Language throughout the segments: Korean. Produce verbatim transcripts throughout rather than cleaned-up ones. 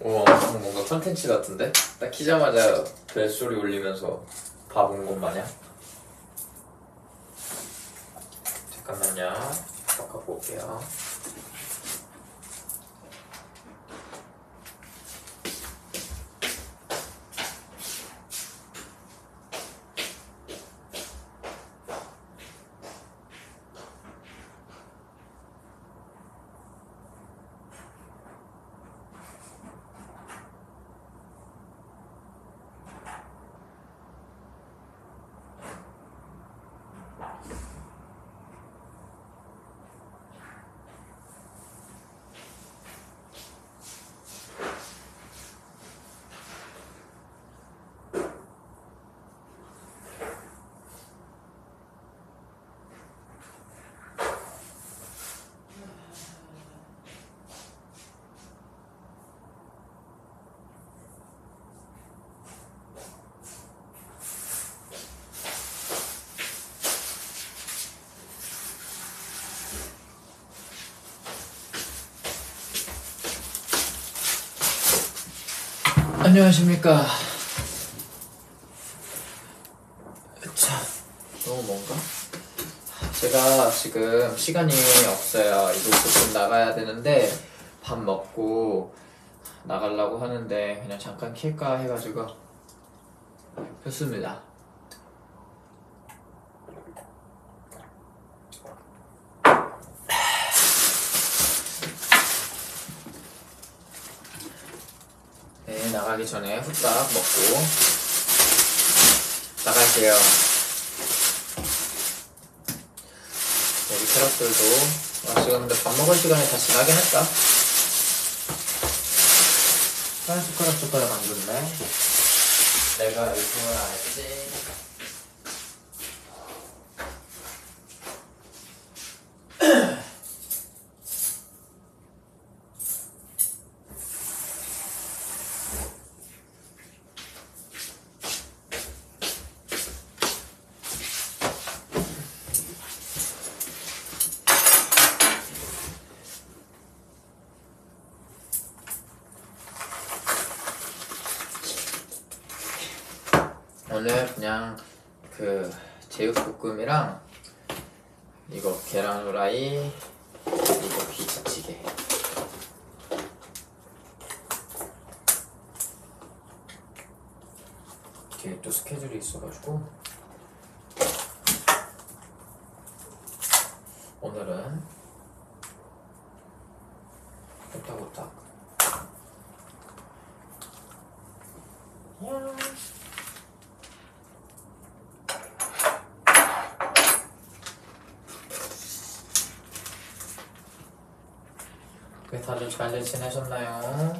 어, 엄청 뭔가 컨텐츠 같은데? 딱 키자마자 벨소리 울리면서 밥 온 것 마냥? 잠깐만요. 바꿔 올게요. 안녕하십니까. 자, 너무 뭔가? 제가 지금 시간이 없어요. 이제 곧 나가야 되는데 밥 먹고 나가려고 하는데 그냥 잠깐 킬까 해가지고 켰습니다. 네, 나가기 전에 후딱 먹고 나갈게요. 여기 캐럿들도 아, 지금 근데 밥 먹을 시간이 다 지나긴 했다. 한 숟가락 숟가락 안 줬네. 내가 의심을 안 했지. 오늘 그냥 그 제육볶음이랑 이거 계란 후라이, 이거 비지찌개. 뒤에 또 스케줄이 있어가지고 오늘은 오딱오딱 네, 다들 잘 지내셨나요?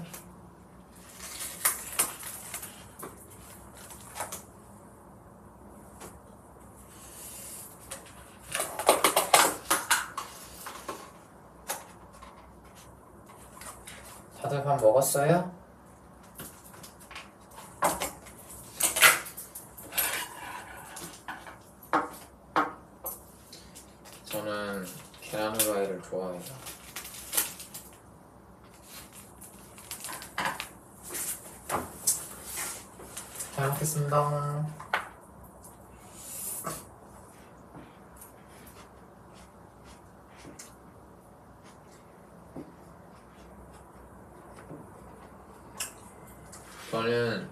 다들 밥 먹었어요? 저는 계란 후라이를 좋아해요. 잘 먹겠습니다. 저는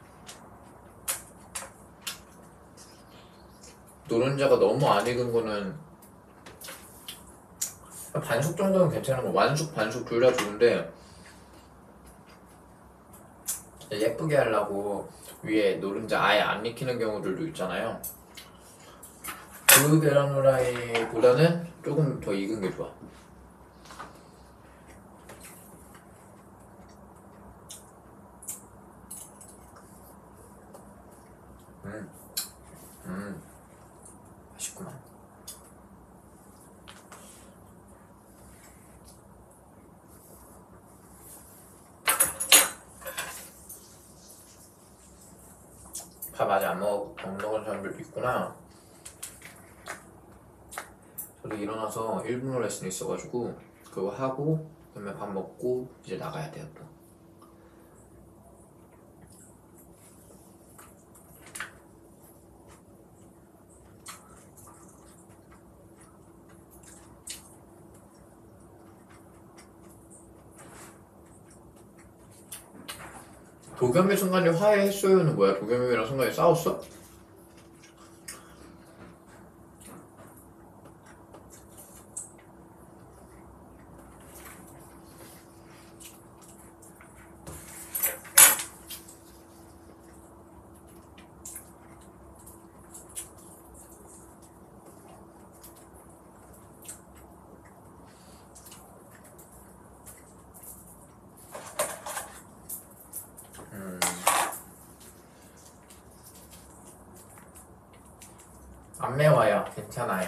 노른자가 너무 안 익은 거는 반숙 정도는 괜찮은 거, 완숙 반숙 둘 다 좋은데 예쁘게 하려고 위에 노른자 아예 안 익히는 경우들도 있잖아요. 그 계란 후라이보다는 조금 더 익은 게 좋아. 음, 음, 맛있구만. 밥 아직 안 먹, 안 먹은 사람들도 있구나. 저도 일어나서 일 분호 레슨이 있어가지고 그거 하고 그다음에 밥 먹고 이제 나가야 돼요 또. 도겸이 순간이 화해했어요는 뭐야? 도겸이랑 순간이 싸웠어? 음. 안 매워요. 괜찮아요.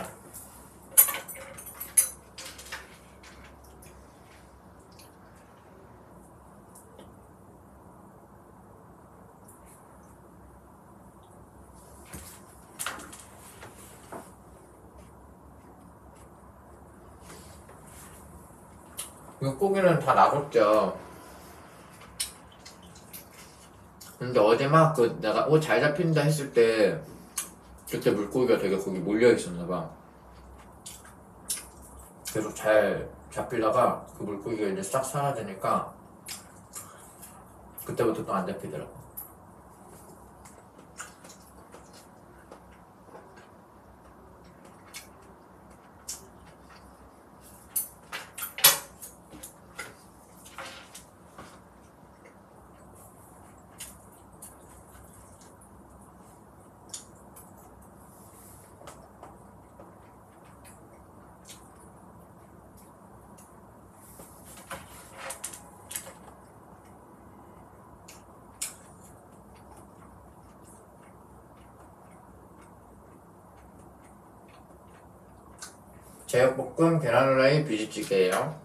물고기는 다 놔뒀죠. 근데 어제 막 그 내가 오 잘 잡힌다 했을 때 그때 물고기가 되게 거기 몰려 있었나봐. 계속 잘 잡히다가 그 물고기가 이제 싹 사라지니까 그때부터 또 안 잡히더라고. 제육볶음, 계란후라이, 비지찌개예요.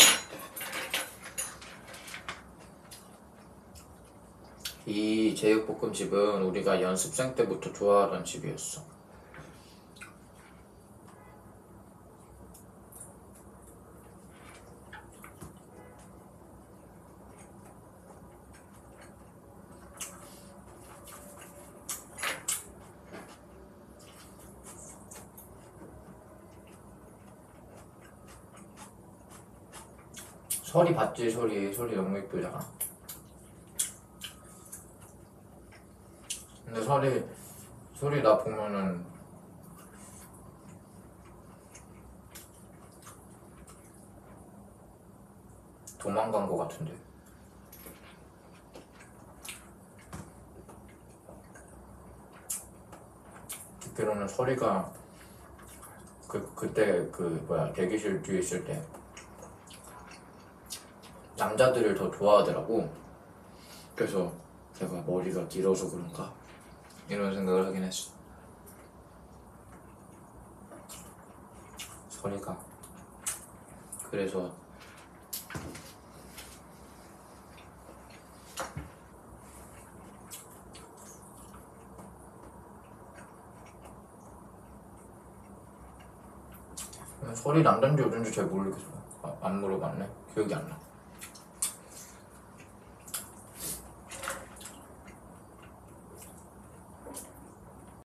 이 제육볶음집은 우리가 연습생 때부터 좋아하던 집이었어. 설이 봤지? 설이 설이 너무 이쁘잖아. 근데 설이 설이 나 보면은 도망간 거 같은데. 듣기로는 설이가 그 그때 그 뭐야 대기실 뒤에 있을 때 남자들을 더 좋아하더라고. 그래서 내가 머리가 길어서 그런가 이런 생각을 하긴 했어. 설이가 그래서 설이 남잔지 여잔지 잘 모르겠어. 아, 안 물어봤네. 기억이 안 나.